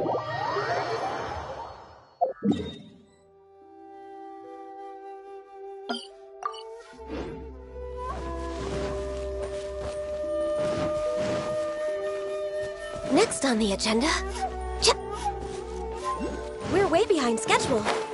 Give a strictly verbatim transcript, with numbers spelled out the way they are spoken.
Next on the agenda... We're way behind schedule.